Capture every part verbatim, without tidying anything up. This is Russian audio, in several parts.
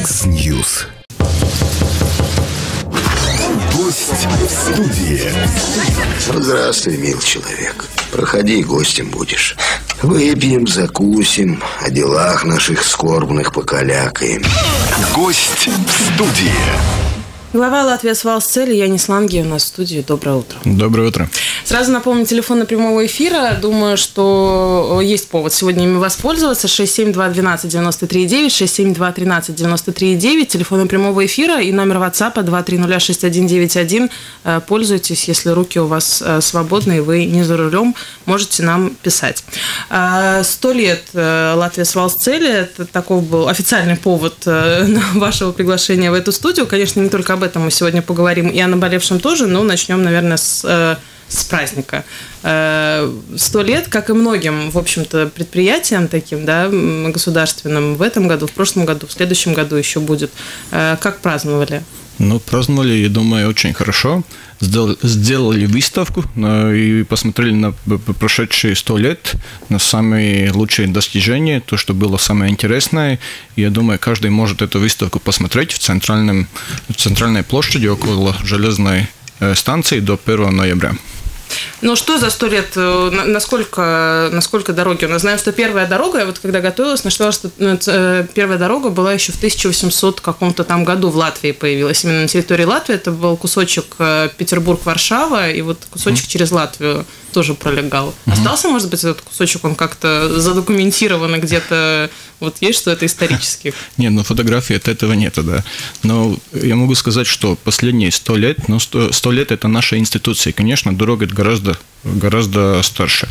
X-News. Гость в студии. Здравствуй, мил человек. Проходи, гостем будешь. Выпьем, закусим, о делах наших скорбных покалякаем. Гость в студии. Глава Латвии Валсцели Янис Ланге у нас в студии. Доброе утро. Доброе утро. Сразу напомню, телефон прямого эфира. Думаю, что есть повод сегодня ими воспользоваться. шесть семь два один два девять три девять, шесть семь два один три девять три девять. Телефон прямого эфира и номер WhatsApp два три ноль шесть один девять один. Пользуйтесь, если руки у вас свободны и вы не за рулем, можете нам писать. Сто лет Латвии Валсцели. Это такой был официальный повод вашего приглашения в эту студию. Конечно, не только об этом мы сегодня поговорим, и о наболевшем тоже, но начнем, наверное, с, с праздника. Сто лет, как и многим, в общем-то, предприятиям таким, да, государственным в этом году, в прошлом году, в следующем году еще будет. Как праздновали? Ну, праздновали, я думаю, очень хорошо. Сделали, сделали выставку и посмотрели на прошедшие сто лет, на самые лучшие достижения, то, что было самое интересное. И я думаю, каждый может эту выставку посмотреть в, центральном, в центральной площади около железной станции до первого ноября. Ну, что за сто лет? Насколько, насколько дороги? Я знаю, что первая дорога, я вот когда готовилась, нашла, что первая дорога была еще в тысяча восемьсотом каком-то там году в Латвии появилась. Именно на территории Латвии это был кусочек Петербург-Варшава, и вот кусочек mm. через Латвию тоже пролегал. Mm-hmm. Остался, может быть, этот кусочек, он как-то задокументирован где-то, вот есть, что это исторически? Нет, ну фотографий от этого нету, да. Но я могу сказать, что последние сто лет, ну сто лет это наша институция. Конечно, дорога гораздо, гораздо старше.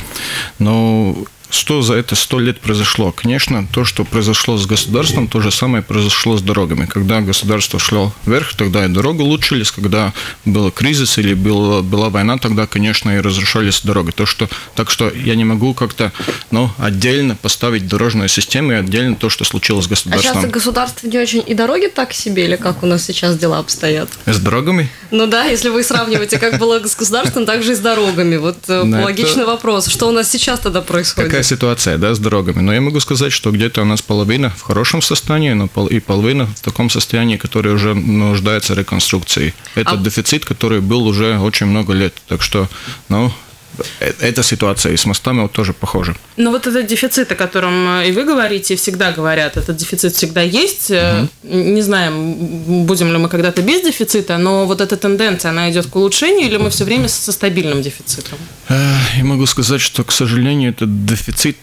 Но что за это сто лет произошло? Конечно, то, что произошло с государством, то же самое произошло с дорогами. Когда государство шло вверх, тогда и дороги улучшились. Когда был кризис или была, была война, тогда, конечно, и разрушались дороги. То, что, так что я не могу как-то ну, отдельно поставить дорожную систему и отдельно то, что случилось с государством. А сейчас государство не очень и дороги так себе, или как у нас сейчас дела обстоят? С дорогами? Ну да, если вы сравниваете, как было с государством, так же и с дорогами. Вот логичный вопрос. Что у нас сейчас тогда происходит? Ситуация, да, с дорогами. Но я могу сказать, что где-то у нас половина в хорошем состоянии, но и половина в таком состоянии, которое уже нуждается в реконструкции. Это а... дефицит, который был уже очень много лет. Так что, ну, эта ситуация и с мостами вот тоже похожа. Но вот этот дефицит, о котором и вы говорите, и всегда говорят, этот дефицит всегда есть. Угу. Не знаем, будем ли мы когда-то без дефицита, но вот эта тенденция, она идет к улучшению, или мы все время со стабильным дефицитом? Я могу сказать, что, к сожалению, этот дефицит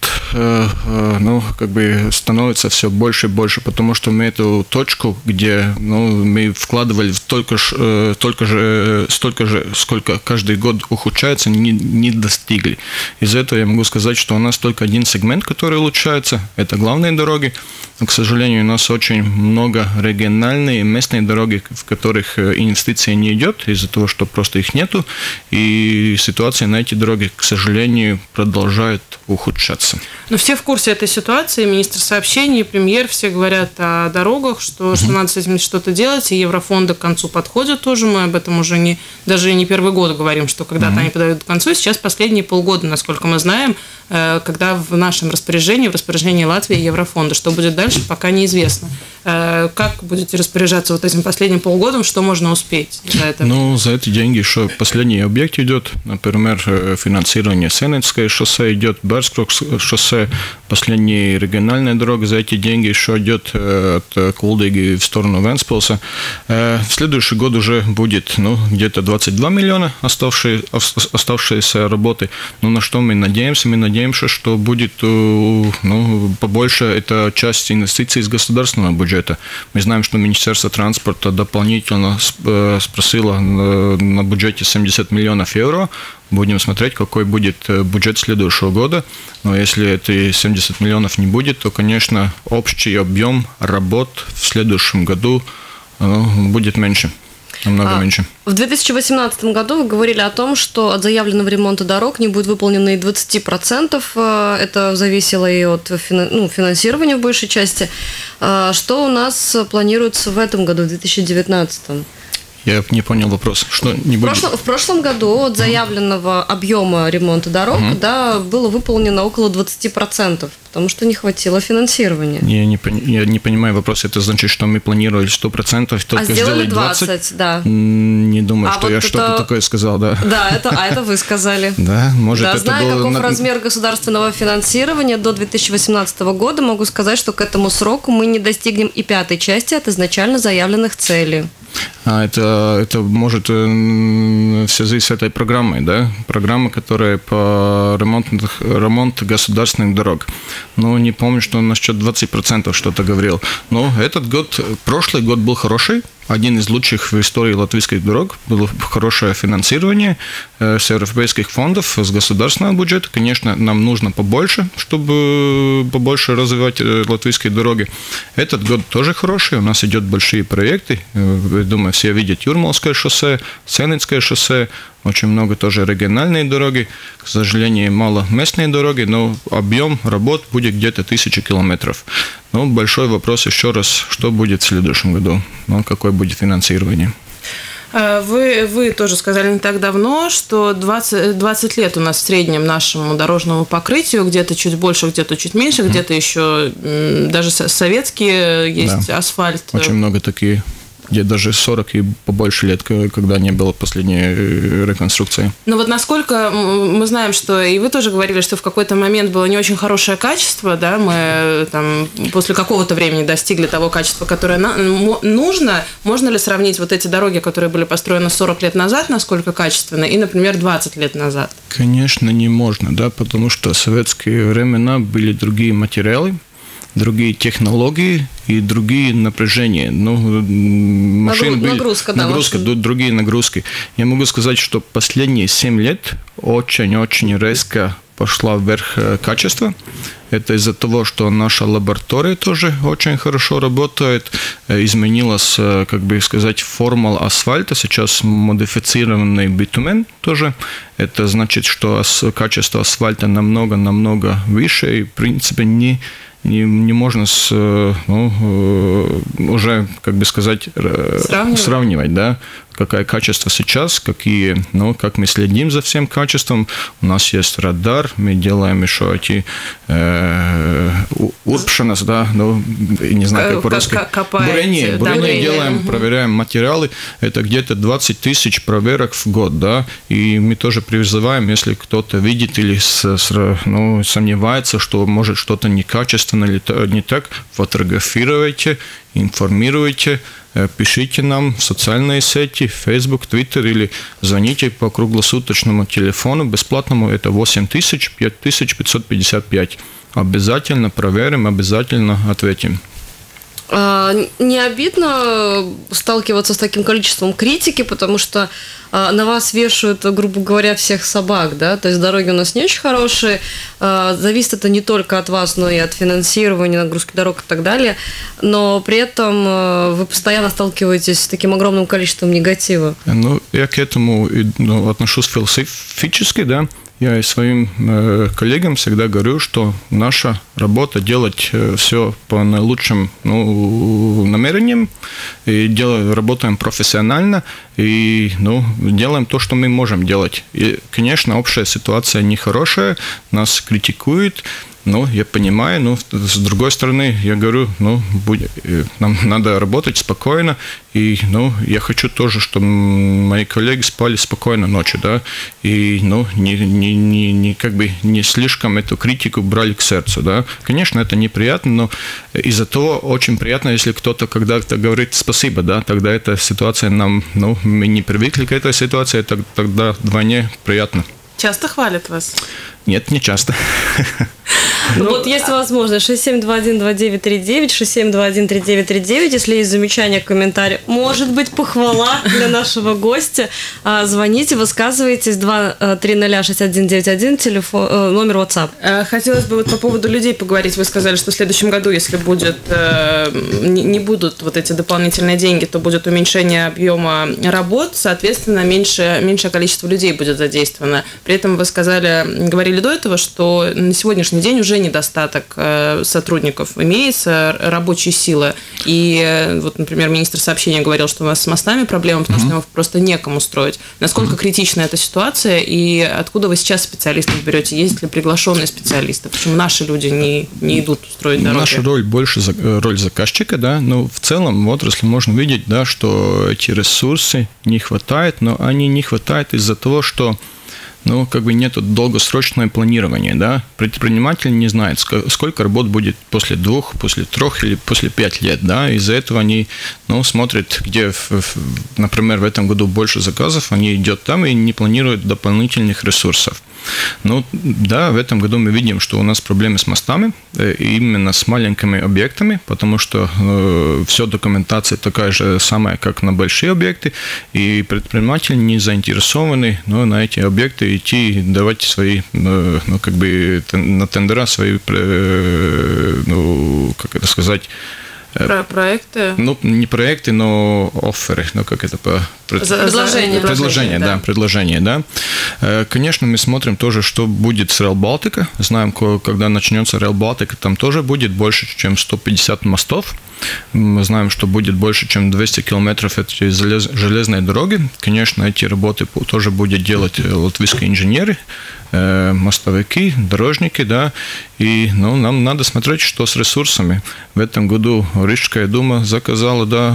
ну, как бы становится все больше и больше, потому что мы эту точку, где ну, мы вкладывали столько же, столько же, столько же, сколько каждый год ухудшается, не не достигли. Из-за этого я могу сказать, что у нас только один сегмент, который улучшается, это главные дороги. Но, к сожалению, у нас очень много региональные и местные дороги, в которых инвестиции не идет, из-за того, что просто их нету. И ситуация на эти дороги, к сожалению, продолжает ухудшаться. Но все в курсе этой ситуации. Министр сообщений, премьер, все говорят о дорогах, что, uh-huh. что надо с этим что-то делать. И еврофонды к концу подходят тоже. Мы об этом уже не, даже не первый год говорим, что когда-то uh-huh. они подойдут к концу. Сейчас последние полгода, насколько мы знаем, когда в нашем распоряжении, в распоряжении Латвии еврофонда. Что будет дальше, пока неизвестно. Как будете распоряжаться вот этим последним полгодом, что можно успеть за это? Ну, за эти деньги еще последний объект идет. Например, финансирование Сенецкое шоссе идет, Берскрок шоссе, последняя региональная дорога. За эти деньги еще идет от Кулдыги в сторону Венспилса. В следующий год уже будет ну, где-то двадцать два миллиона оставшие, оставшиеся работы. Но на что мы надеемся? Мы надеемся, что будет ну, побольше это часть инвестиций из государственного бюджета. Мы знаем, что Министерство транспорта дополнительно спросило на бюджете семьдесят миллионов евро. Будем смотреть, какой будет бюджет следующего года. Но если эти семьдесят миллионов не будет, то, конечно, общий объем работ в следующем году ну, будет меньше. Намного а, меньше. В две тысячи восемнадцатом году вы говорили о том, что от заявленного ремонта дорог не будет выполнено и двадцать процентов. Это зависело и от ну, финансирования в большей части. Что у нас планируется в этом году, в две тысячи девятнадцатом? Я не понял вопрос. Что не в, будет? прошлом, в прошлом году от заявленного объема ремонта дорог Угу. да, было выполнено около двадцать процентов, потому что не хватило финансирования. Я не, я не понимаю вопрос. Это значит, что мы планировали сто процентов, только а сделали сделать двадцать? двадцать, да. Не думаю, А что вот я это... что-то такое сказал, да. Да, это, а это вы сказали. Да, может, да, это зная, было... каков размер государственного финансирования до две тысячи восемнадцатого года, могу сказать, что к этому сроку мы не достигнем и пятой части от изначально заявленных целей. А это, это может в связи с этой программой, да? Программа, которая по ремонту, ремонту государственных дорог. Ну, не помню, что он насчет двадцать процентов что-то говорил. Но этот год, прошлый год был хороший. Один из лучших в истории латвийских дорог. Было хорошее финансирование с европейских фондов, с государственного бюджета. Конечно, нам нужно побольше, чтобы побольше развивать латвийские дороги. Этот год тоже хороший. У нас идет большие проекты. Я думаю, все видят Юрмалское шоссе, Сенецкое шоссе. Очень много тоже региональные дороги. К сожалению, мало местные дороги, но объем работ будет где-то тысяча километров. Но большой вопрос еще раз, что будет в следующем году, ну, какое будет финансирование. Вы, вы тоже сказали не так давно, что двадцать, двадцать лет у нас в среднем нашему дорожному покрытию, где-то чуть больше, где-то чуть меньше, mm. где-то еще даже советские есть да. асфальт. Очень много такие. Где даже сорок и побольше лет, когда не было последней реконструкции. Ну вот насколько мы знаем, что и вы тоже говорили, что в какой-то момент было не очень хорошее качество, да, мы там после какого-то времени достигли того качества, которое нужно. Можно ли сравнить вот эти дороги, которые были построены сорок лет назад, насколько качественно, и, например, двадцать лет назад? Конечно, не можно, да, потому что в советские времена были другие материалы, другие технологии и другие напряжения. Ну, машины Нагру... были... Нагрузка, да. Нагрузка, машин. Другие нагрузки. Я могу сказать, что последние семь лет очень-очень резко пошла вверх качество. Это из-за того, что наша лаборатория тоже очень хорошо работает. Изменилась, как бы сказать, формула асфальта. Сейчас модифицированный битумен тоже. Это значит, что качество асфальта намного-намного выше. И, в принципе, не... Не, не можно с, ну, уже, как бы сказать, сравнивать, сравнивать, да, какое качество сейчас, какие, ну, как мы следим за всем качеством. У нас есть радар, мы делаем еще эти э, урпшанас, да, ну, не знаю, как по-русски. Бурение, бурение делаем, угу. проверяем материалы. Это где-то двадцать тысяч проверок в год, да, и мы тоже призываем, если кто-то видит или с, с, ну, сомневается, что может что-то некачественно или не так, фотографируйте, информируйте, пишите нам в социальные сети, Facebook, Twitter или звоните по круглосуточному телефону бесплатному, это восемь тысяч пять тысяч пятьсот пятьдесят пять. Обязательно проверим, обязательно ответим. Не обидно сталкиваться с таким количеством критики, потому что на вас вешают, грубо говоря, всех собак, да, то есть дороги у нас не очень хорошие, зависит это не только от вас, но и от финансирования, нагрузки дорог и так далее, но при этом вы постоянно сталкиваетесь с таким огромным количеством негатива. Ну, я к этому ну, отношусь философически, да. Я и своим э, коллегам всегда говорю, что наша работа делать э, все по наилучшим ну, намерениям, и делаем, работаем профессионально, и ну, делаем то, что мы можем делать. И, конечно, общая ситуация нехорошая, нас критикуют, ну, я понимаю, но с другой стороны, я говорю, ну, будь, нам надо работать спокойно, и, ну, я хочу тоже, чтобы мои коллеги спали спокойно ночью, да, и, ну, не, не, не, не, как бы не слишком эту критику брали к сердцу, да. Конечно, это неприятно, но из-за того очень приятно, если кто-то когда-то говорит спасибо, да, тогда эта ситуация нам, ну, мы не привыкли к этой ситуации, тогда вдвойне приятно. Часто хвалят вас? Нет, не часто. Ну, вот есть возможность шесть семь два один два девять три девять, шесть семь два один три девять три девять. Если есть замечания, комментарии, может быть, похвала для нашего гостя, звоните, высказывайтесь. Два три ноль шесть один девять один, телефон, номер WhatsApp. Хотелось бы вот по поводу людей поговорить. Вы сказали, что в следующем году, если будет, не будут вот эти дополнительные деньги, то будет уменьшение объема работ, соответственно, меньше, меньшее количество людей будет задействовано. При этом вы сказали, говорили до этого, что на сегодняшний день уже уже недостаток сотрудников имеется, рабочей силы. И вот, например, министр сообщения говорил, что у нас с мостами проблемы, потому mm-hmm. что его просто некому строить. Насколько mm-hmm. критична эта ситуация, и откуда вы сейчас специалистов берете? Есть ли приглашенные специалисты? Почему наши люди не, не идут строить дороги? Наша роль больше роль заказчика, да, но в целом в отрасли можно видеть, да, что эти ресурсы не хватает, но они не хватает из-за того, что ну, как бы нет долгосрочного планирования, да. Предприниматель не знает, сколько работ будет после двух, после трех или после пяти лет, да. Из-за этого они, ну, смотрят, где, например, в этом году больше заказов, они идут там и не планируют дополнительных ресурсов. Ну, да, в этом году мы видим, что у нас проблемы с мостами, именно с маленькими объектами, потому что э, вся документация такая же самая, как на большие объекты, и предприниматели не заинтересованы, ну, на эти объекты идти, давать свои, э, ну, как бы на тендера свои, э, ну, как это сказать, Про проекты? Ну, не проекты, но офферы, ну, как это по... Предложение. Предложение, да, да, предложение, да. Конечно, мы смотрим тоже, что будет с Rail Baltica. Знаем, когда начнется Rail Baltica, там тоже будет больше, чем сто пятьдесят мостов. Мы знаем, что будет больше, чем двести километров этой железной дороги. Конечно, эти работы тоже будут делать латвийские инженеры, мостовики, дорожники, да, и, ну, нам надо смотреть, что с ресурсами. В этом году Рижская дума заказала, да,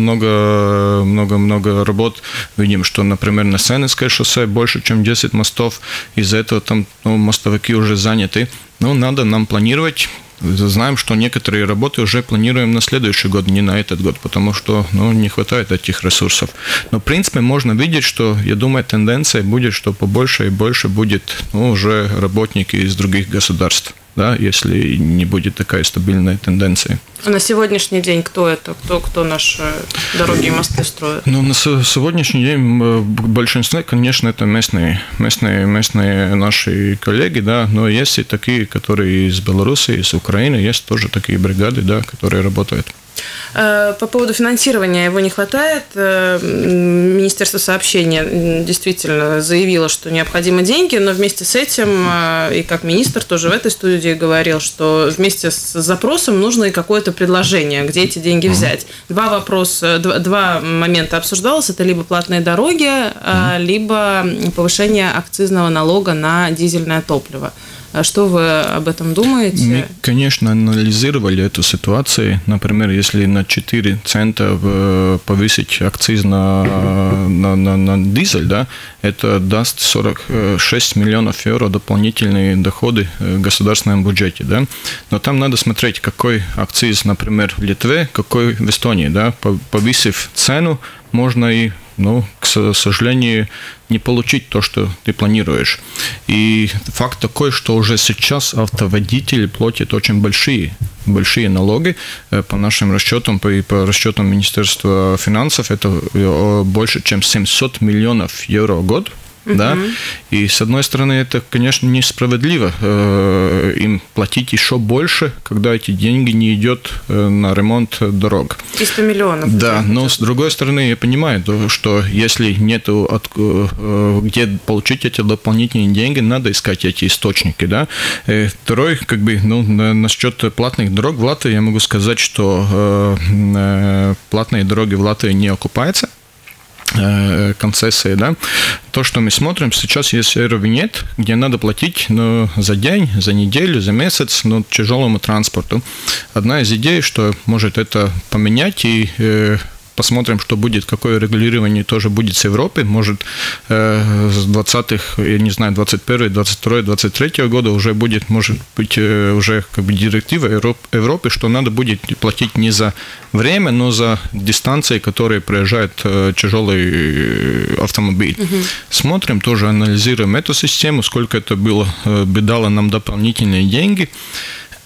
много, много, много работ. Видим, что, например, на Сенецкое шоссе больше, чем десять мостов, из-за этого там, ну, мостовики уже заняты. Ну, надо нам планировать. Знаем, что некоторые работы уже планируем на следующий год, не на этот год, потому что, ну, не хватает этих ресурсов. Но, в принципе, можно видеть, что, я думаю, тенденция будет, что побольше и больше будет, ну, уже работники из других государств, да, если не будет такая стабильная тенденция. А на сегодняшний день кто это? Кто, кто наши дороги и мосты строит? Ну, на сегодняшний день большинство, конечно, это местные, местные, местные наши коллеги, да, но есть и такие, которые из Беларуси, из Украины, есть тоже такие бригады, да, которые работают. По поводу финансирования его не хватает. Министерство сообщения действительно заявило, что необходимы деньги, но вместе с этим, и как министр тоже в этой студии говорил, что вместе с запросом нужно и какое-то предложение, где эти деньги взять. Два вопроса, два, два момента обсуждалось. Это либо платные дороги, либо повышение акцизного налога на дизельное топливо. Что вы об этом думаете? Мы, конечно, анализировали эту ситуацию. Например, если на четыре цента повысить акциз на, на, на, на дизель, да, это даст сорок шесть миллионов евро дополнительные доходы в государственном бюджете. Да. Но там надо смотреть, какой акциз, например, в Литве, какой в Эстонии. Да. Повысив цену, можно и, ну, к сожалению, не получить то, что ты планируешь. И факт такой, что уже сейчас автоводители платят очень большие, большие налоги. По нашим расчетам, по, по расчетам Министерства финансов, это больше, чем семьсот миллионов евро в год. Да? И, с одной стороны, это, конечно, несправедливо э, им платить еще больше, когда эти деньги не идут э, на ремонт дорог. триста миллионов. Да, но, с другой стороны, я понимаю, что если нет от, э, где получить эти дополнительные деньги, надо искать эти источники. Да? И второй, как бы, ну, насчет платных дорог в Латвии, я могу сказать, что э, э, платные дороги в Латвии не окупаются. Концессии, да. То, что мы смотрим, сейчас есть Eurovignet, где надо платить, ну, за день, за неделю, за месяц, ну, тяжелому транспорту. Одна из идей, что может это поменять и э, посмотрим, что будет, какое регулирование тоже будет с Европой. Может, э, с двадцатых, я не знаю, двадцать первого, двадцать второго, двадцать третьего года уже будет, может быть, э, уже как бы директива Европы, что надо будет платить не за время, но за дистанции, которые проезжает э, тяжелый автомобиль. Угу. Смотрим, тоже анализируем эту систему, сколько это было, э, дало нам дополнительные деньги.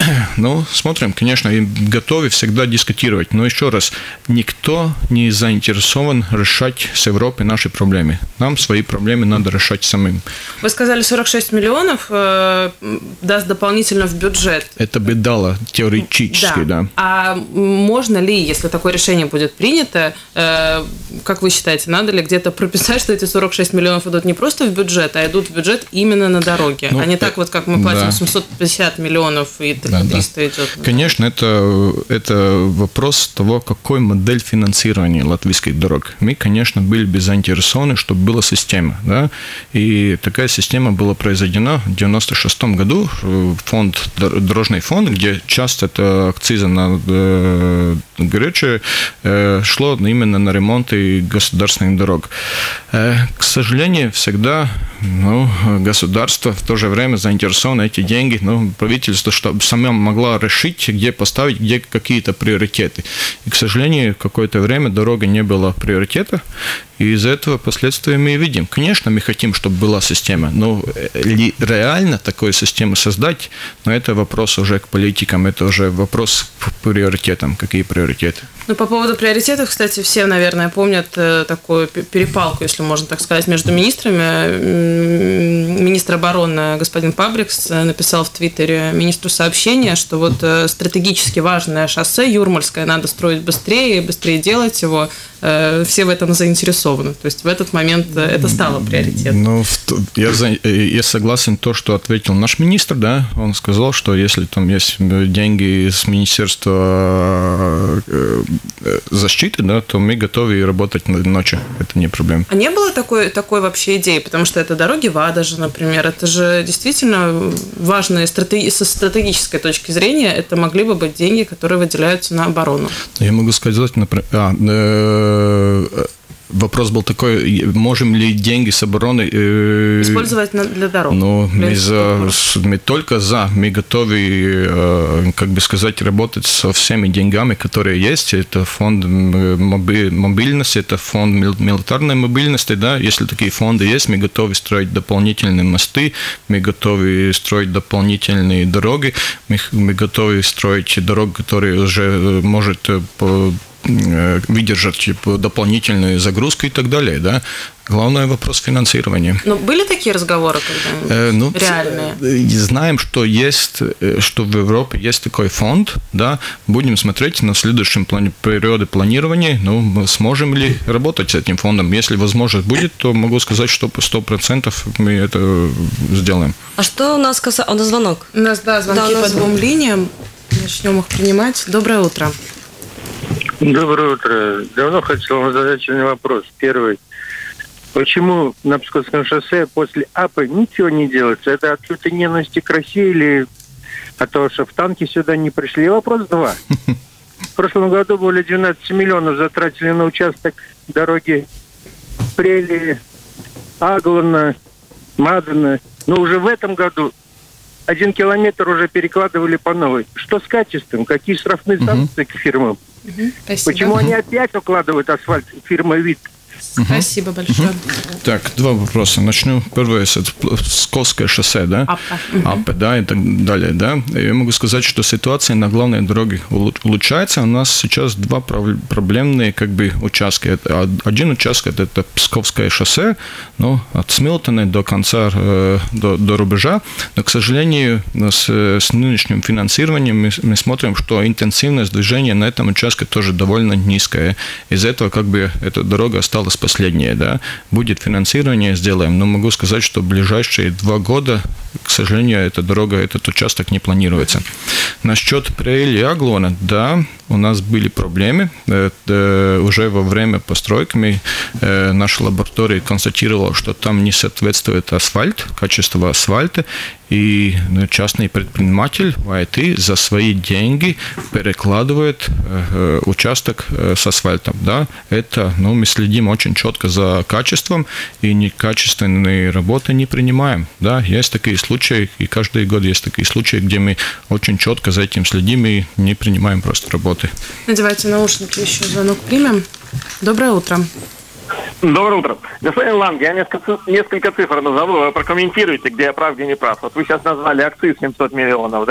Ну, смотрим, конечно, и готовы всегда дискутировать. Но еще раз, никто не заинтересован решать с Европой наши проблемы. Нам свои проблемы надо решать самим. Вы сказали, сорок шесть миллионов э, даст дополнительно в бюджет. Это бы дало теоретически, да. да. А можно ли, если такое решение будет принято, э, как вы считаете, надо ли где-то прописать, что эти сорок шесть миллионов идут не просто в бюджет, а идут в бюджет именно на дороге, ну, а не так вот, как мы платим да. семьсот пятьдесят миллионов и триста да, да. идет. Конечно, это, это вопрос того, какой модель финансирования латвийских дорог. Мы, конечно, были бы заинтересованы, чтобы была система. Да? И такая система была произведена в девяносто шестом году. Фонд, дорожный фонд, где часть это акциза на э, горючее э, шло именно на ремонты государственных дорог. Э, к сожалению, всегда ну, государство в то же время заинтересовано эти деньги, ну, правительство, чтобы само могло решить, где поставить, где какие-то приоритеты. И, к сожалению, какое-то время дорога не было приоритета, и из этого последствия мы видим. Конечно, мы хотим, чтобы была система, но ли реально такую систему создать, но это вопрос уже к политикам, это уже вопрос к приоритетам. Какие приоритеты? Ну, по поводу приоритетов, кстати, все, наверное, помнят такую перепалку, если можно так сказать, между министрами. Министр обороны господин Пабрикс написал в Твиттере министру сообщения, что вот стратегически важное шоссе Юрмальское надо строить быстрее, быстрее делать его. Все в этом заинтересованы. То есть в этот момент это стало приоритетом. Ну, я, я согласен то, что ответил наш министр, да, он сказал, что если там есть деньги из Министерства защиты, да, то мы готовы работать ночью, это не проблема. А не было такой, такой вообще идеи, потому что это дороги ВАДА же, например, это же действительно важно стратеги- со стратегической точки зрения, это могли бы быть деньги, которые выделяются на оборону. Я могу сказать, например, а, э- вопрос был такой, можем ли деньги с обороны э, использовать для дорог? Ну, мы, за, мы только за, мы готовы, э, как бы сказать, работать со всеми деньгами, которые есть. Это фонд мобильности, это фонд милитарной мобильности, да. Если такие фонды есть, мы готовы строить дополнительные мосты, мы готовы строить дополнительные дороги, мы, мы готовы строить дороги, которые уже может по выдержать типа, дополнительную загрузку и так далее, да. Главный вопрос финансирования. Но были такие разговоры, когда э, ну, реальные? Знаем, что есть, что в Европе есть такой фонд, да. Будем смотреть на следующем плане периоде планирования, ну, сможем ли работать с этим фондом. Если возможность будет, то могу сказать, что по сто процентов мы это сделаем. А что у нас касается... У нас звонок. У нас, да, звонки да, по нас... двум линиям. Начнем их принимать. Доброе утро. Доброе утро. Давно хотел вам задать один вопрос. Первый. Почему на Псковском шоссе после АПы ничего не делается? Это от лютой ненависти к России или от того, что в танки сюда не пришли? И вопрос два. В прошлом году более двенадцать миллионов затратили на участок дороги Прели, Аглана, Мадана. Но уже в этом году один километр уже перекладывали по новой. Что с качеством? Какие штрафные санкции к фирмам? Угу, Почему они опять укладывают асфальт фирмы ВИТ? Спасибо большое. Так, два вопроса. Начну. Первое, это Псковское шоссе, да? АПА. АПА, да, и так далее, да. Я могу сказать, что ситуация на главной дороге улучшается. У нас сейчас два проблемные, как бы, участка. Один участок – это Псковское шоссе, ну, от Смилтона до конца, до, до рубежа. Но, к сожалению, с, с нынешним финансированием мы, мы смотрим, что интенсивность движения на этом участке тоже довольно низкая. Из-за этого, как бы, эта дорога осталась последнее, да, будет финансирование, сделаем, но могу сказать, что в ближайшие два года, к сожалению, эта дорога, этот участок не планируется. Насчет Прели и Аглона, да, у нас были проблемы, это, уже во время постройки мы, э, наша лаборатория констатировала, что там не соответствует асфальт, качество асфальта, и частный предприниматель в ай ти за свои деньги перекладывает э, участок э, с асфальтом, да, это, ну, мы следим очень четко за качеством, и некачественные работы не принимаем, да, есть такие случаи, и каждый год есть такие случаи, где мы очень четко за этим следим и не принимаем просто работы. Надевайте наушники, еще звонок примем. Доброе утро. Доброе утро. Господин Ланг, я несколько, несколько цифр назову, вы прокомментируете, где я прав, где не прав. Вот вы сейчас назвали акциз семьсот миллионов, да?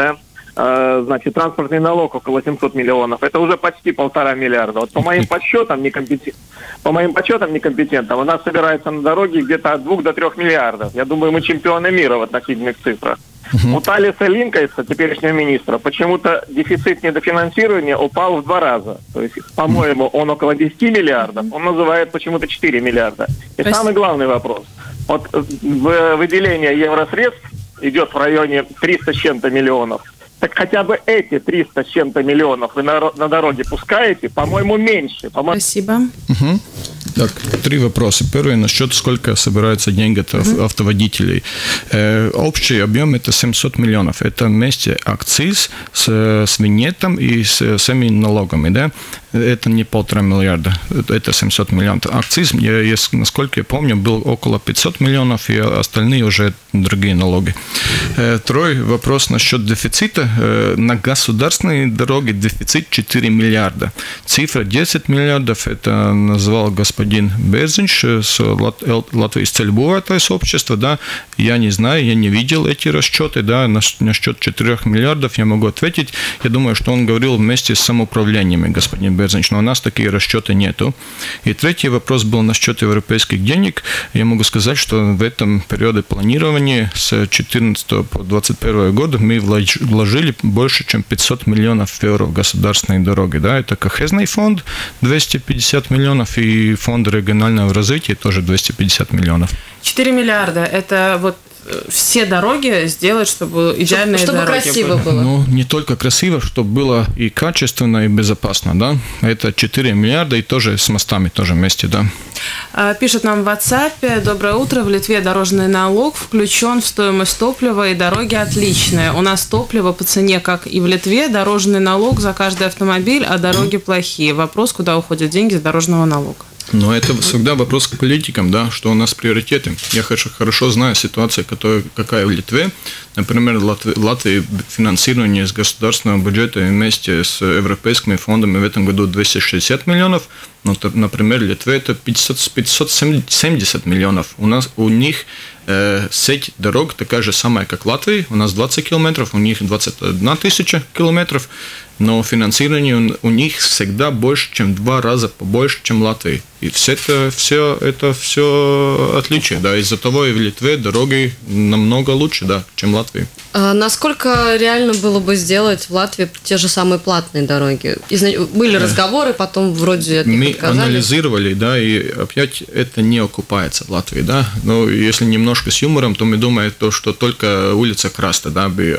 э, значит, транспортный налог около семьсот миллионов. Это уже почти полтора миллиарда. Вот по моим подсчетам, некомпетент... по моим подсчетам некомпетентам, у нас собирается на дороге где-то от двух до трех миллиардов. Я думаю, мы чемпионы мира в относительных цифрах. Uh-huh. У Талиса Линкайса, теперешнего министра, почему-то дефицит недофинансирования упал в два раза. То есть, по-моему, он около десять миллиардов, он называет почему-то четыре миллиарда. И Спасибо. Самый главный вопрос. Вот выделение евросредств идет в районе триста с чем-то миллионов. Так хотя бы эти триста с чем-то миллионов вы на, на дороге пускаете, по-моему, меньше. По-моему... Спасибо. Угу. Так, три вопроса. Первый насчет, сколько собирается денег от uh-huh. автоводителей. Э, общий объем это семьсот миллионов. Это вместе акциз с, с виньетом и с всеми налогами, да? Это не полтора миллиарда, это семьсот миллионов. Акциз, я, я, насколько я помню, был около пятьсот миллионов, и остальные уже другие налоги. Э, второй вопрос насчет дефицита. Э, на государственной дороге дефицит четыре миллиарда. Цифра десять миллиардов, это назвал господин господин Берзинш с Латвии цельбовательное общество, да, я не знаю, я не видел эти расчеты, да, насчет четырёх миллиардов я могу ответить. Я думаю, что он говорил вместе с самоуправлениями, господин Берзинш, но у нас такие расчеты нету. И третий вопрос был насчет европейских денег. Я могу сказать, что в этом периоде планирования с две тысячи четырнадцатого по двадцать первый год мы вложили больше, чем пятьсот миллионов евро в государственные дороги, да, это кохезный фонд двести пятьдесят миллионов и фонд регионального развития тоже двести пятьдесят миллионов. четыре миллиарда – это вот все дороги сделать, чтобы идеальные чтобы дороги красиво были. было. Ну, не только красиво, чтобы было и качественно, и безопасно, да. Это четыре миллиарда, и тоже с мостами тоже вместе, да. Пишет нам в WhatsApp: доброе утро, в Литве дорожный налог включен в стоимость топлива, и дороги отличные. У нас топливо по цене, как и в Литве, дорожный налог за каждый автомобиль, а дороги плохие. Вопрос, куда уходят деньги с дорожного налога. Но это всегда вопрос к политикам, да, что у нас приоритеты. Я хорошо, хорошо знаю ситуацию, которая, какая в Литве. Например, Латвия, Латвия финансирование из государственного бюджета вместе с европейскими фондами в этом году двести шестьдесят миллионов. Но, например, Литве это пятьсот семьдесят миллионов. У нас, у них э, сеть дорог такая же самая, как в Латвии. У нас двадцать километров, у них двадцать одна тысяча километров. Но финансирование у них всегда больше, чем два раза побольше, чем в Латвии. И все это, все это все отличие, да. Из-за того и в Литве дороги намного лучше, да, чем в Латвии. А насколько реально было бы сделать в Латвии те же самые платные дороги? Были разговоры, потом вроде от них Мы отказались. анализировали, да, и опять это не окупается в Латвии, да. Но если немножко с юмором, то мы думаем, то, что только улица Краста, да, бы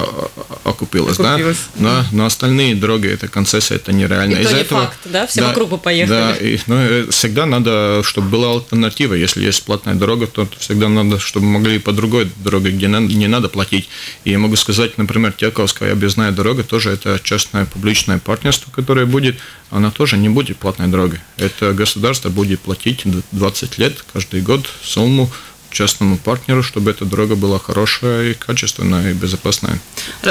окупилась, да. Да, но остальные дороги, это концессия, это нереально. И Из-за то не этого, факт, да, все да, вокруг бы поехали. Да, и, ну, всегда надо, чтобы была альтернатива. Если есть платная дорога, то всегда надо, чтобы могли по другой дороге, где не надо платить. И я могу сказать, например, Тяковская объездная дорога, тоже это частное публичное партнерство, которое будет, она тоже не будет платной дорогой. Это государство будет платить двадцать лет, каждый год сумму частному партнеру, чтобы эта дорога была хорошая и качественная и безопасная.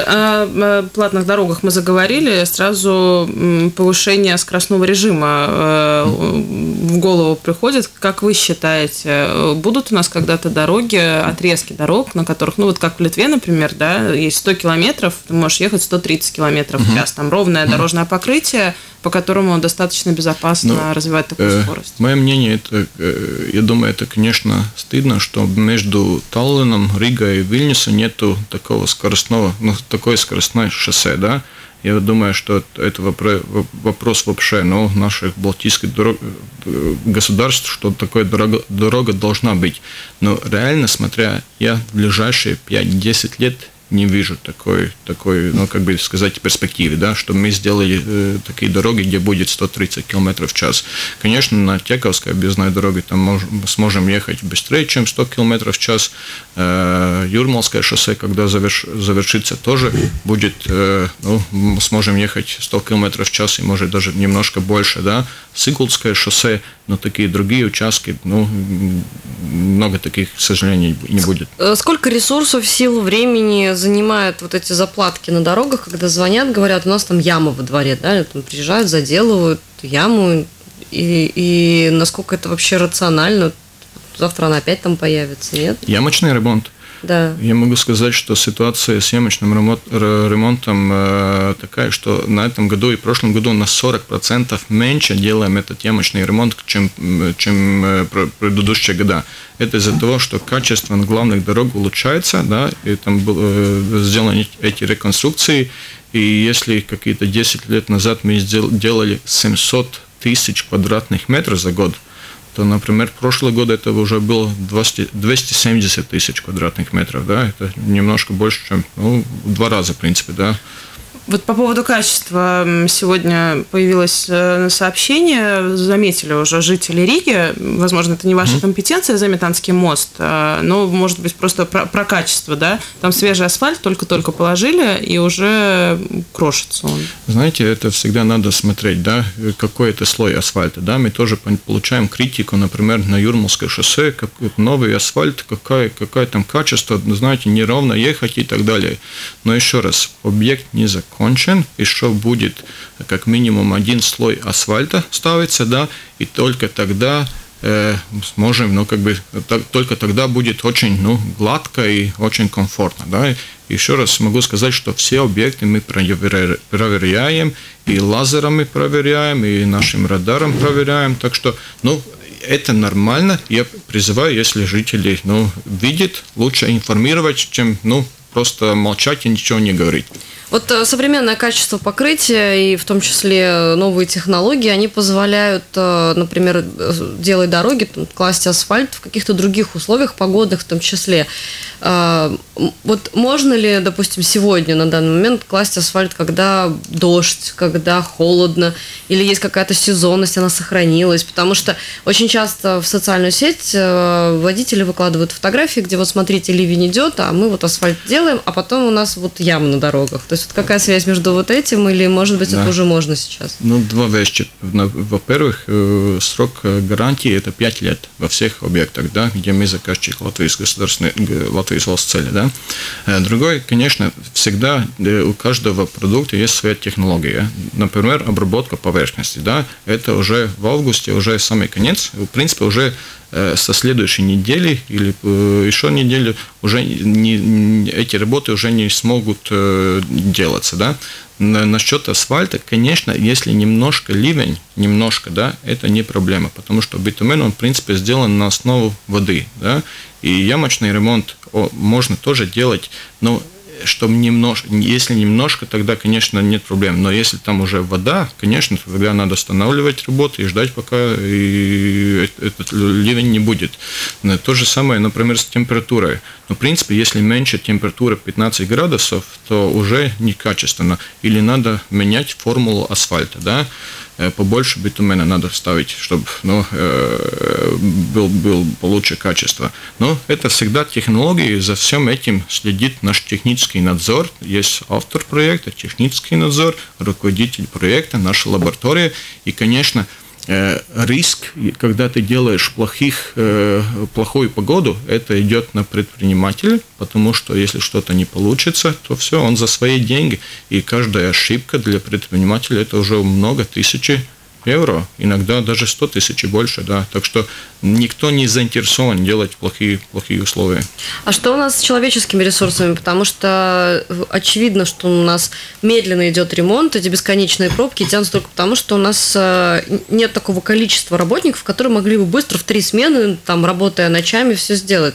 О платных дорогах мы заговорили, сразу повышение скоростного режима в голову приходит. Как вы считаете, будут у нас когда-то дороги, отрезки дорог, на которых, ну вот как в Литве, например, да, есть сто километров, ты можешь ехать сто тридцать километров в час, там ровное дорожное покрытие, по которому достаточно безопасно ну, развивать такую э, скорость? Мое мнение, это, э, я думаю, это, конечно, стыдно, что между Таллином, Ригой и Вильнюсом нету такого скоростного, ну, такой скоростной шоссе, да. Я думаю, что это вопрос вообще, ну, наших балтийских дорог, государств, что такая дорога, дорога должна быть. Но реально, смотря, я в ближайшие пять-десять лет не вижу такой, такой, ну, как бы сказать, перспективы, да, что мы сделали э, такие дороги, где будет сто тридцать километров в час. Конечно, на Тяковской объездной дороге там можем, сможем ехать быстрее, чем сто километров в час. Э, Юрмалское шоссе, когда заверш, завершится, тоже будет, э, ну, сможем ехать сто километров в час и, может, даже немножко больше, да. Сигулдское шоссе, но такие другие участки, ну, много таких, к сожалению, не будет. Сколько ресурсов, сил, времени занимают вот эти заплатки на дорогах, когда звонят, говорят, у нас там яма во дворе, да, там приезжают, заделывают яму, и, и насколько это вообще рационально? Завтра она опять там появится, нет? Ямочный ремонт. Да. Я могу сказать, что ситуация с ямочным ремонтом такая, что на этом году и в прошлом году на сорок процентов меньше делаем этот ямочный ремонт, чем, чем предыдущие года. Это из-за того, что качество главных дорог улучшается, да, и там было, сделаны эти реконструкции, и если какие-то десять лет назад мы делали семьсот тысяч квадратных метров за год, то, например, в прошлый год это уже было двести семьдесят тысяч квадратных метров, да, это немножко больше, чем, ну, в два раза, в принципе, да. Вот по поводу качества сегодня появилось сообщение, заметили уже жители Риги, возможно, это не ваша mm-hmm. компетенция, Заметанский мост, но, может быть, просто про, про качество, да? Там свежий асфальт только-только положили, и уже крошится он. Знаете, это всегда надо смотреть, да, какой это слой асфальта, да, мы тоже получаем критику, например, на Юрмалское шоссе, как новый асфальт, какое, какое там качество, знаете, неровно ехать и так далее. Но еще раз, объект не закончен. Кончен, еще будет как минимум один слой асфальта ставиться, да, и только тогда э, сможем, ну, как бы, так, только тогда будет очень, ну, гладко и очень комфортно, да. Еще раз могу сказать, что все объекты мы проверяем, и лазерами проверяем, и нашим радаром проверяем, так что, ну, это нормально. Я призываю, если жители, ну, видят, лучше информировать, чем, ну, просто молчать и ничего не говорить. Вот современное качество покрытия и в том числе новые технологии, они позволяют, например, делать дороги, класть асфальт в каких-то других условиях, погодных в том числе. Вот можно ли, допустим, сегодня на данный момент класть асфальт, когда дождь, когда холодно, или есть какая-то сезонность, она сохранилась? Потому что очень часто в социальную сеть водители выкладывают фотографии, где вот смотрите, ливень идет, а мы вот асфальт делаем, а потом у нас вот ямы на дорогах. То есть вот какая связь между вот этим, или, может быть, да. это уже можно сейчас? Ну, два вещи. Во-первых, срок гарантии – это пять лет во всех объектах, да, где мы заказчик Латвийской государственной, Латвийской цели, да. Другой, конечно, всегда у каждого продукта есть своя технология. Например, обработка поверхности, да, это уже в августе, уже самый конец, в принципе, уже со следующей недели или еще неделю уже не, эти работы уже не смогут делаться, да. Насчет асфальта, конечно, если немножко ливень, немножко, да, это не проблема, потому что битумен, он, в принципе, сделан на основу воды, да, и ямочный ремонт о, можно тоже делать, но чтобы немножко, если немножко, тогда, конечно, нет проблем. Но если там уже вода, конечно, тогда надо останавливать работу и ждать, пока и этот ливень не будет. То же самое, например, с температурой. Но, в принципе, если меньше температуры пятнадцать градусов, то уже некачественно. Или надо менять формулу асфальта, да? Побольше битумена надо ставить, чтобы, ну, был, был получше качество. Но это всегда технологии, за всем этим следит наш технический надзор. Есть автор проекта, технический надзор, руководитель проекта, наша лаборатория. И, конечно, риск, когда ты делаешь плохих, плохую погоду, это идет на предпринимателя, потому что если что-то не получится, то все, он за свои деньги. И каждая ошибка для предпринимателя – это уже много тысяч евро, иногда даже сто тысяч и больше, да. Так что никто не заинтересован делать плохие, плохие условия. А что у нас с человеческими ресурсами? Потому что очевидно, что у нас медленно идет ремонт, эти бесконечные пробки тянутся только потому, что у нас нет такого количества работников, которые могли бы быстро в три смены, там, работая ночами, все сделать.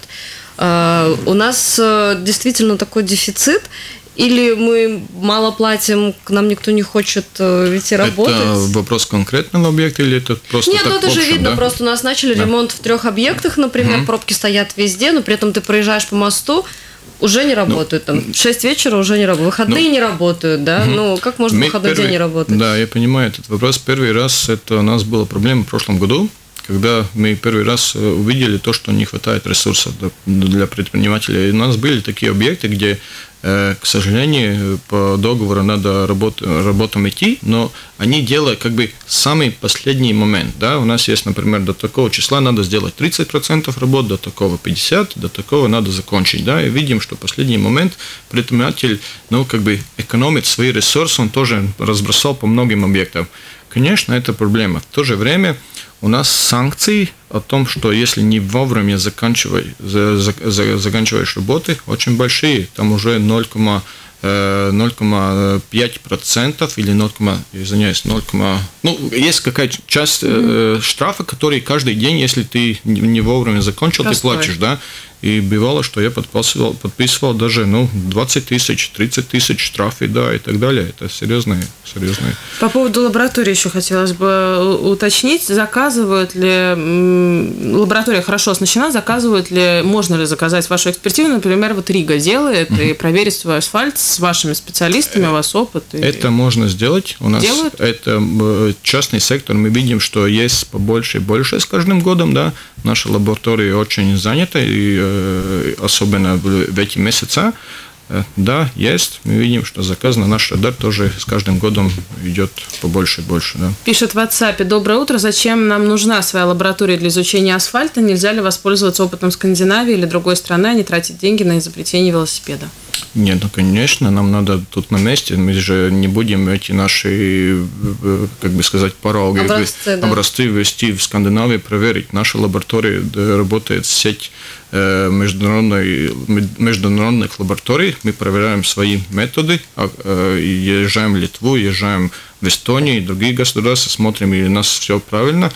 У нас действительно такой дефицит. Или мы мало платим, к нам никто не хочет идти работать? Это вопрос конкретного объекта или это просто Нет, так ну это в общем, же видно, да? просто у нас начали да. ремонт в трех объектах, например, угу. пробки стоят везде, но при этом ты проезжаешь по мосту, уже не работают, ну, там, в шесть вечера уже не работают, выходные ну, не работают, да, угу. ну как можно в выходной первый, день не работать? Да, я понимаю этот вопрос, первый раз это у нас была проблема в прошлом году, когда мы первый раз увидели то, что не хватает ресурсов для предпринимателей. И у нас были такие объекты, где, к сожалению, по договору надо работ, работам идти, но они делают как бы самый последний момент. Да? У нас есть, например, до такого числа надо сделать тридцать процентов работ, до такого пятьдесят процентов, до такого надо закончить. Да? И видим, что в последний момент предприниматель ну, как бы экономит свои ресурсы, он тоже разбросал по многим объектам. Конечно, это проблема. В то же время у нас санкции о том, что если не вовремя заканчивай, за, за, заканчиваешь работы, очень большие. Там уже ноль целых пять десятых процента или ноль, извиняюсь, ноль, ну, есть какая-то часть mm-hmm. штрафа, который каждый день, если ты не вовремя закончил, Простой. ты платишь, да. И бывало, что я подписывал, подписывал даже ну, двадцать тысяч, тридцать тысяч штрафы, да, и так далее. Это серьезные, серьезные. По поводу лаборатории еще хотелось бы уточнить. Заказывают ли лаборатория хорошо оснащена, заказывают ли, можно ли заказать вашу экспертизу? Например, вот Рига делает mm-hmm. и проверить свой асфальт с вашими специалистами, у вас опыт. И... Это можно сделать. У нас Делают? Это частный сектор. Мы видим, что есть побольше и больше с каждым годом, да. Наша лаборатория очень занята, и особенно в эти месяцы, да, есть. Мы видим, что заказ на наш радар тоже с каждым годом идет побольше и больше. Да. Пишет в WhatsApp: доброе утро, зачем нам нужна своя лаборатория для изучения асфальта? Нельзя ли воспользоваться опытом Скандинавии или другой страны, а не тратить деньги на изобретение велосипеда? Нет, ну, конечно, нам надо тут на месте, мы же не будем эти наши, как бы сказать, пороги, образцы, да. образцы ввести в Скандинавию, проверить. Наша лаборатория работает сеть международной, международных лабораторий, мы проверяем свои методы, езжаем в Литву, езжаем в Эстонию и другие государства, смотрим, или у нас все правильно.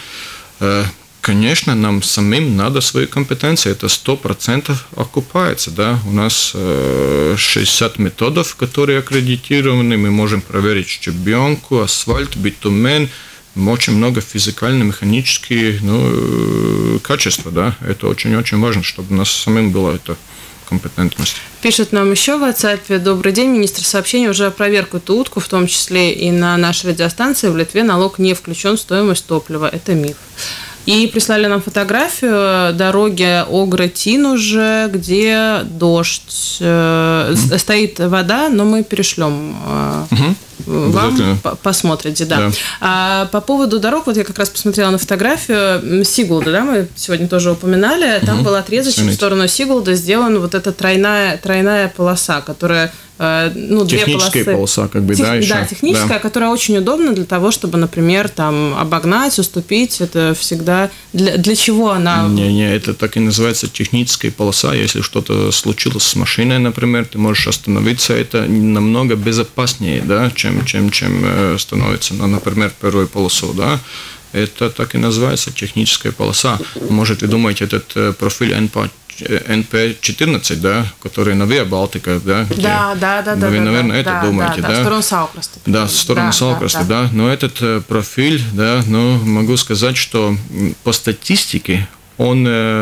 Конечно, нам самим надо свои компетенции, это сто процентов окупается. Да? У нас шестьдесят методов, которые аккредитированы, мы можем проверить щебенку, асфальт, битумен, очень много физикально-механические ну, качества. Да? Это очень-очень важно, чтобы у нас самим была эта компетентность. Пишет нам еще в WhatsApp: добрый день, министр сообщения уже опроверг эту утку, в том числе и на нашей радиостанции. В Литве налог не включен в стоимость топлива. Это миф. И прислали нам фотографию дороги Огра-Тин уже, где дождь, mm-hmm. стоит вода, но мы перешлем mm-hmm. вам, посмотрите. Да. Yeah. А по поводу дорог, вот я как раз посмотрела на фотографию Сигулда, да, мы сегодня тоже упоминали, там mm-hmm. был отрезочек в сторону Сигулда, сделана вот эта тройная, тройная полоса, которая ну, техническая две полосы. полоса, как бы, Тех, да, еще. Да, техническая, да. которая очень удобна для того, чтобы, например, там обогнать, уступить. Это всегда для, для чего она? Не, не, это так и называется техническая полоса. Если что-то случилось с машиной, например, ты можешь остановиться. Это намного безопаснее, да, чем, чем, чем становится, ну, например, первую полосу, да. Это так и называется техническая полоса. Может, вы думаете, этот профиль эн пэ четырнадцать, да, который на Via Baltica, да? Где, да, да, да, ну, вы, да, наверное, да, это да, думаете, да? да? В сторону Саукраста. Да, в сторону да, Саукраста, да, да. да. Но этот профиль, да, ну, могу сказать, что по статистике он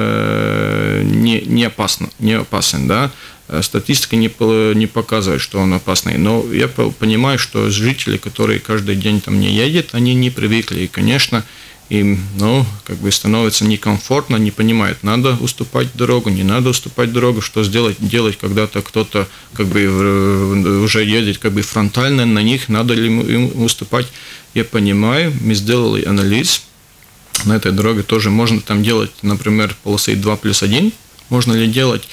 э, не, не, опасен, не опасен, да. Статистика не, не показывает, что он опасный. Но я понимаю, что жители, которые каждый день там не едут, они не привыкли. И, конечно, им, ну, как бы становится некомфортно, не понимают, надо уступать дорогу, не надо уступать дорогу, что сделать, делать, когда-то кто-то как бы уже едет как бы фронтально на них, надо ли им уступать. Я понимаю, мы сделали анализ, на этой дороге тоже можно там делать, например, полосы два плюс один, можно ли делать.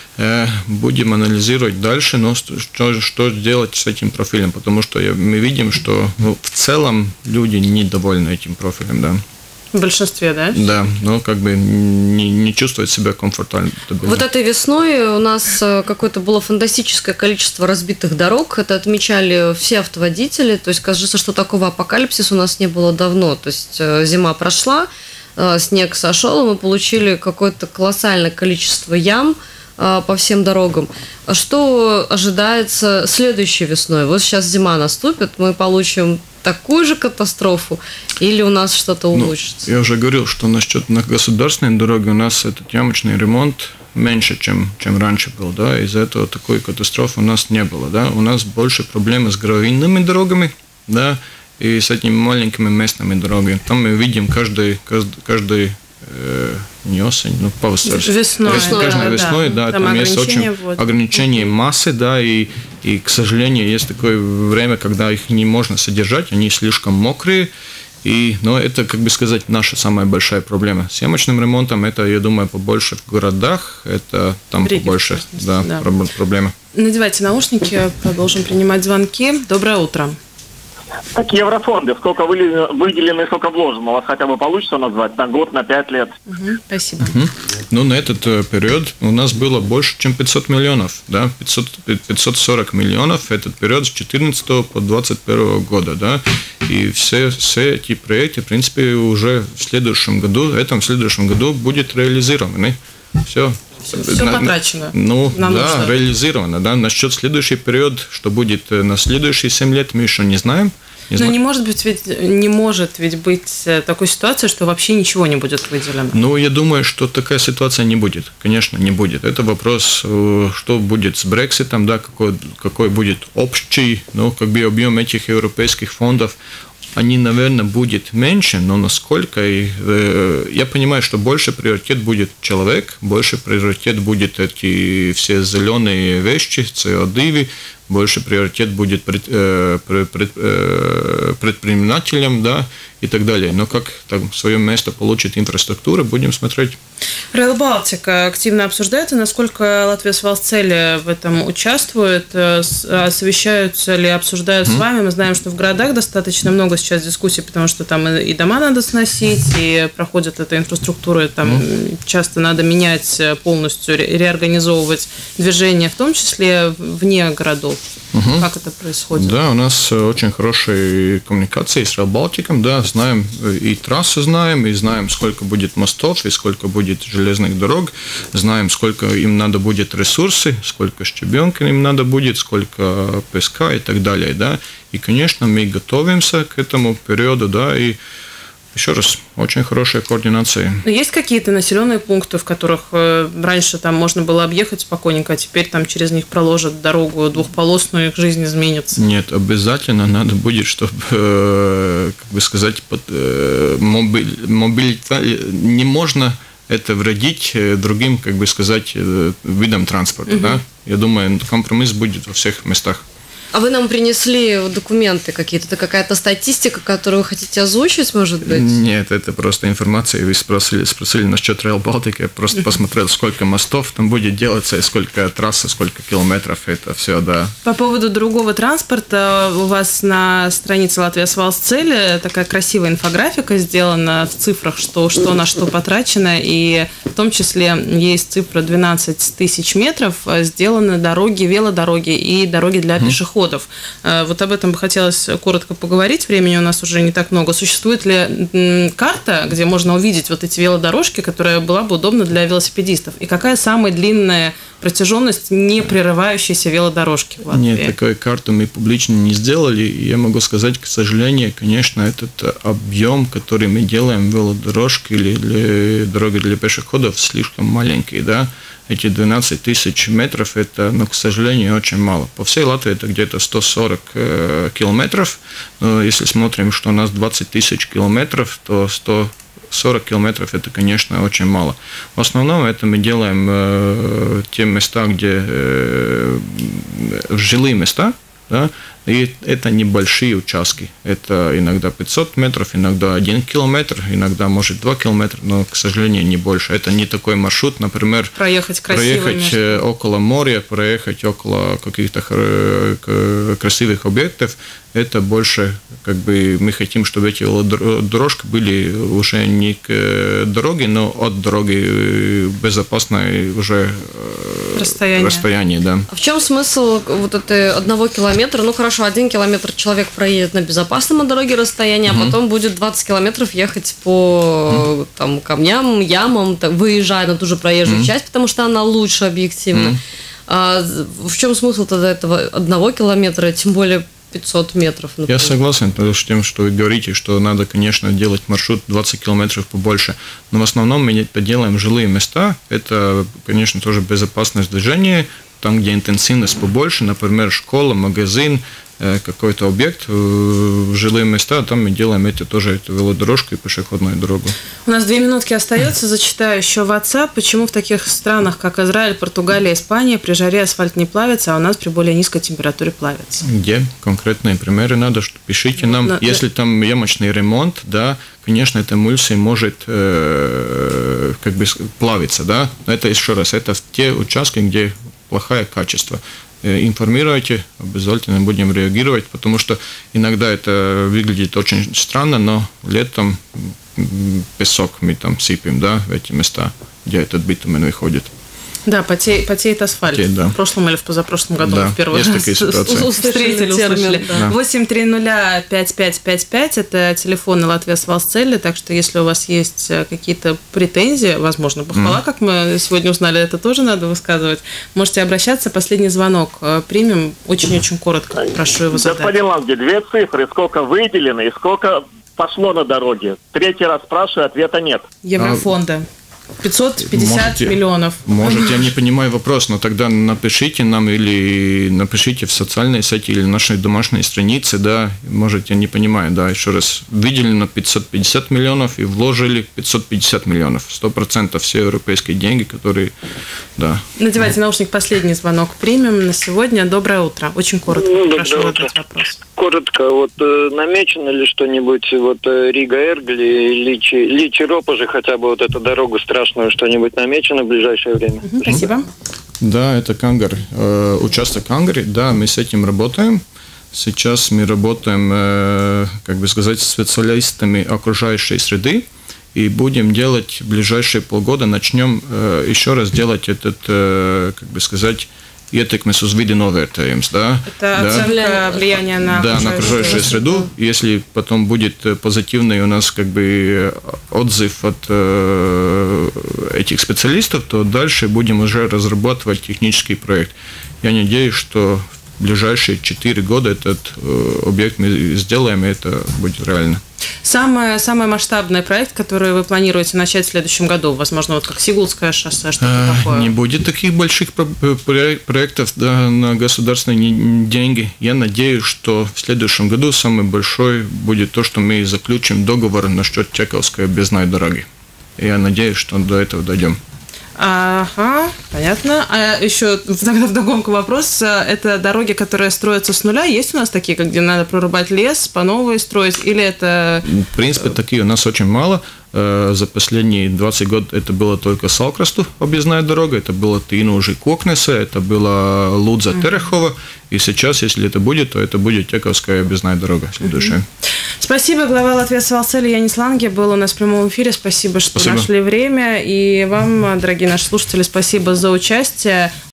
Будем анализировать дальше, но что, что делать с этим профилем, потому что мы видим, что ну, в целом люди недовольны этим профилем, да. В большинстве, да? Да, но как бы не, не чувствуют себя комфортабельно. Вот этой весной у нас какое-то было фантастическое количество разбитых дорог, это отмечали все автоводители, то есть кажется, что такого апокалипсиса у нас не было давно, то есть зима прошла, снег сошел, и мы получили какое-то колоссальное количество ям по всем дорогам. Что ожидается следующей весной? Вот сейчас зима наступит, мы получим такую же катастрофу, или у нас что-то улучшится? Ну, я уже говорил, что насчет на государственной дороге у нас этот ямочный ремонт меньше, чем, чем раньше был, да, из-за этого такой катастрофы у нас не было, да, у нас больше проблемы с гравийными дорогами, да, и с этими маленькими местными дорогами. Там мы видим каждый, каждый, каждый не осень, ну, павасарь. Весной. Весной, каждой да, весной, да, да там, там есть очень вот. ограничение массы, да, и, и, к сожалению, есть такое время, когда их не можно содержать, они слишком мокрые, и, но это, как бы сказать, наша самая большая проблема. С ямочным ремонтом это, я думаю, побольше в городах, это там Бреги, побольше, да, да. проблема. Надевайте наушники, продолжим принимать звонки. Доброе утро. Так, еврофонды, сколько выделено и сколько вложено? У вас хотя бы получится назвать? На год, на пять лет? Угу, спасибо. Угу. Ну, на этот э, период у нас было больше, чем пятьсот миллионов, да, пятьсот, пятьсот сорок миллионов, этот период с четырнадцатого по двадцать первого года, да, и все, все эти проекты, в принципе, уже в следующем году, этом следующем году будет реализированы. Все. Все на, потрачено. Ну, Нам да, нужно. реализировано, да. Насчет следующий период, что будет на следующие семь лет, мы еще не знаем. Не Но зна... не может быть ведь не может ведь быть такой ситуации, что вообще ничего не будет выделено. Ну, я думаю, что такая ситуация не будет. Конечно, не будет. Это вопрос, что будет с Брекситом, да, какой, какой будет общий, ну, как бы объем этих европейских фондов. Они, наверное, будет меньше, но насколько... И, э, я понимаю, что больше приоритет будет человек, больше приоритет будет эти все зеленые вещи, си о два, больше приоритет будет пред, э, пред, пред, э, предпринимателям, да, и так далее. Но как там свое место получит инфраструктура, будем смотреть. Rail Baltica активно обсуждается, насколько Латвия с Валсцели в этом участвует, совещаются ли, обсуждают mm-hmm. с вами. Мы знаем, что в городах достаточно много сейчас дискуссий, потому что там и дома надо сносить, и проходит эта инфраструктура, и там mm-hmm. часто надо менять полностью, реорганизовывать движение, в том числе вне городов. Угу. Как это происходит? Да, у нас очень хорошие коммуникации с Rail Baltica, да, знаем и трассы знаем, и знаем, сколько будет мостов, и сколько будет железных дорог, знаем, сколько им надо будет ресурсы, сколько щебенки им надо будет, сколько песка и так далее, да, и, конечно, мы готовимся к этому периоду, да, и еще раз, очень хорошая координация. Есть какие-то населенные пункты, в которых раньше там можно было объехать спокойненько, а теперь там через них проложат дорогу двухполосную, их жизнь изменится? Нет, обязательно надо будет, чтобы, как бы сказать, мобиль, мобиль, не можно это вредить другим, как бы сказать, видам транспорта. Угу. Да? Я думаю, компромисс будет во всех местах. А вы нам принесли документы какие-то? Это какая-то статистика, которую вы хотите озвучить, может быть? Нет, это просто информация. Вы спросили, спросили насчет Rail Baltica. Я просто посмотрел, сколько мостов там будет делаться, и сколько трассы, сколько километров. Это все, да. По поводу другого транспорта, у вас на странице Латвия с Валсцели такая красивая инфографика сделана в цифрах, что, что на что потрачено, и в том числе есть цифра двенадцать тысяч метров, сделаны дороги, велодороги и дороги для mm-hmm. пешеходов. Вот об этом бы хотелось коротко поговорить. Времени у нас уже не так много. Существует ли карта, где можно увидеть вот эти велодорожки, которая была бы удобна для велосипедистов? И какая самая длинная протяженность не прерывающейся велодорожки в Латвии? Нет, такой карты мы публично не сделали. И я могу сказать, к сожалению, конечно, этот объем, который мы делаем велодорожки или для, дороги для пешеходов, слишком маленький, да. Эти двенадцать тысяч метров, это, ну, к сожалению, очень мало. По всей Латвии это где-то сто сорок э, километров. Но если смотрим, что у нас двадцать тысяч километров, то сто сорок километров это, конечно, очень мало. В основном это мы делаем э, те места, где э, жилые места, да, и это небольшие участки. Это иногда пятьсот метров, иногда один километр, иногда, может, два километра, но, к сожалению, не больше. Это не такой маршрут, например, проехать, проехать место. около моря, проехать около каких-то красивых объектов. Это больше, как бы, мы хотим, чтобы эти дорожки были уже не к дороге, но от дороги безопасное уже расстояние. расстояние, да. А в чем смысл вот этой одного километра? Ну, хорошо, один километр человек проедет на безопасном дороге расстоянии, угу. а потом будет двадцать километров ехать по угу. там, камням, ямам, так, выезжая на ту же проезжую угу. часть, потому что она лучше объективно. Угу. А в чем смысл тогда этого одного километра, тем более пятьсот метров, например? Я согласен с тем, что вы говорите, что надо, конечно, делать маршрут двадцать километров побольше, но в основном мы это делаем жилые места, это, конечно, тоже безопасность движения, там, где интенсивность побольше, например, школа, магазин, какой-то объект в жилые места, там мы делаем это тоже эту велодорожку и пешеходную дорогу. У нас две минутки остается, зачитаю еще в WhatsApp. Почему в таких странах, как Израиль, Португалия, Испания, при жаре асфальт не плавится, а у нас при более низкой температуре плавится? Где? Конкретные примеры надо, что пишите нам. Но, если там ямочный ремонт, да, конечно, эта эмульсия может э, как бы плавиться, да, но это еще раз, это в те участки, где плохое качество. информируйте, обязательно будем реагировать, потому что иногда это выглядит очень странно, но летом песок мы там сыпем, да, в эти места, где этот битумен выходит. Да, потеет, потеет асфальт. Потеет, да. В прошлом или в позапрошлом году да, мы в первый есть раз такие ситуации. Встретили, услышали. Да. восемь три ноль пять пять пять пять – это телефон Латвия с Валсцелли, так что если у вас есть какие-то претензии, возможно, похвала, mm. как мы сегодня узнали, это тоже надо высказывать, можете обращаться. Последний звонок примем. Очень-очень коротко прошу его задать. Господин Ланге, две цифры, сколько выделено и сколько пошло на дороге. Третий раз спрашиваю, ответа нет. Еврофонда. пятьсот пятьдесят можете, миллионов. Может, я не понимаю вопрос, но тогда напишите нам или напишите в социальной сети или нашей домашней странице, да, может, я не понимаю, да, еще раз, выделено пятьсот пятьдесят миллионов и вложили пятьсот пятьдесят миллионов, сто процентов все европейские деньги, которые, да. Надевайте наушник, последний звонок примем на сегодня. Доброе утро, очень коротко, ну, прошу задать вопрос. Коротко, вот э, намечено ли что-нибудь, вот э, Рига-Эргли, Личи, Личи-Ропожи, хотя бы вот эту дорогу страшную, что-нибудь намечено в ближайшее время? Угу, спасибо. Да, это Кангар, э, участок Кангари, да, мы с этим работаем. Сейчас мы работаем, э, как бы сказать, с специалистами окружающей среды и будем делать в ближайшие полгода, начнем э, еще раз делать этот, э, как бы сказать, ietekmes uz vidi novērtējums, да? Это оценка влияния на да, на окружающую среду. Если потом будет позитивный у нас как бы отзыв от э, этих специалистов, то дальше будем уже разрабатывать технический проект. Я надеюсь, что в ближайшие четыре года этот э, объект мы сделаем, и это будет реально. Самый, самый масштабный проект, который вы планируете начать в следующем году? Возможно, вот как Сигулское шоссе, что-то такое? Не будет таких больших проектов, да, на государственные деньги. Я надеюсь, что в следующем году самый большой будет то, что мы заключим договор насчет Чековской объездной дороги. Я надеюсь, что до этого дойдем. Ага, понятно. А еще тогда вдогонку вопрос. Это дороги, которые строятся с нуля? Есть у нас такие, где надо прорубать лес, по новой строить? Или это... В принципе, такие у нас очень мало. За последние двадцать год это было только Салкрасту объездная дорога, это было Тинужи Кокнеса, это была Лудза Терехова, и сейчас, если это будет, то это будет Чековская объездная дорога следующая. Спасибо, глава Латвии с Валсцелли Янис Ланге был у нас в прямом эфире. Спасибо, что спасибо. Нашли время, и вам, дорогие наши слушатели, спасибо за участие.